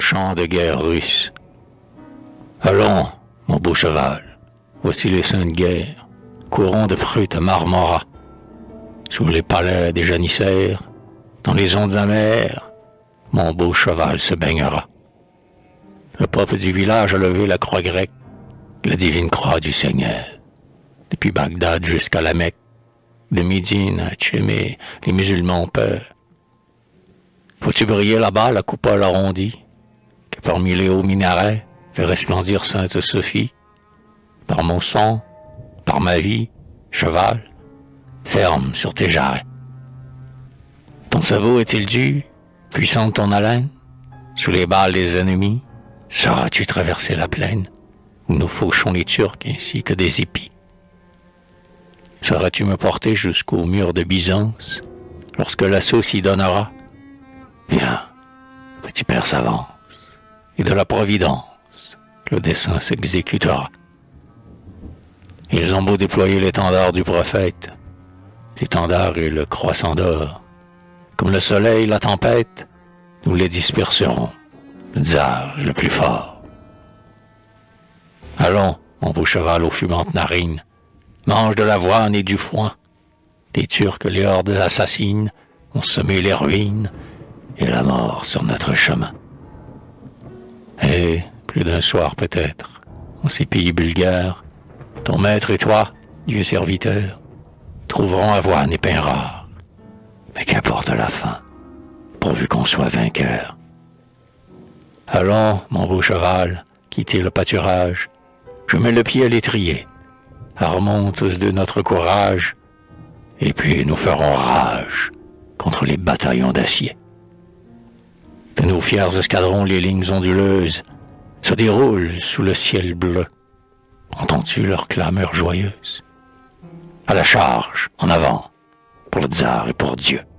chant de guerre russe. Allons, mon beau cheval, voici les saints de guerre, courons de Prut à Marmora, sous les palais des janissaires, dans les ondes amères, mon beau cheval se baignera. Le prophète du village a levé la croix grecque, la divine croix du Seigneur. Depuis Bagdad jusqu'à la Mecque, de Médine à Tchémé, les musulmans ont peur. Faut-tu briller là-bas la coupole arrondie, que parmi les hauts minarets fait resplendir Sainte Sophie? Par mon sang, par ma vie, cheval, ferme sur tes jarrets. Ton sabot est-il dur, puissante ton haleine? Sous les balles des ennemis, sauras-tu traverser la plaine, où nous fauchons les Turcs ainsi que des épis? Sauras-tu me porter jusqu'au mur de Byzance, lorsque l'assaut s'y donnera? Viens, petit père s'avance, et de la providence, le dessein s'exécutera. Ils ont beau déployer l'étendard du prophète, l'étendard et le croissant d'or, comme le soleil, la tempête, nous les disperserons, le tsar est le plus fort. Allons, mon beau cheval aux fumantes narines, mange de l'avoine et du foin. Des Turcs, les hordes assassines, ont semé les ruines et la mort sur notre chemin. Et, plus d'un soir peut-être, en ces pays bulgares, ton maître et toi, Dieu serviteur, trouveront avoine et pain rare. Mais qu'importe la fin, pourvu qu'on soit vainqueur. Allons, mon beau cheval, quittez le pâturage, je mets le pied à l'étrier. Armons tous de notre courage, et puis nous ferons rage contre les bataillons d'acier. De nos fiers escadrons, les lignes onduleuses se déroulent sous le ciel bleu. Entends-tu leur clameur joyeuse? À la charge, en avant, pour le tsar et pour Dieu.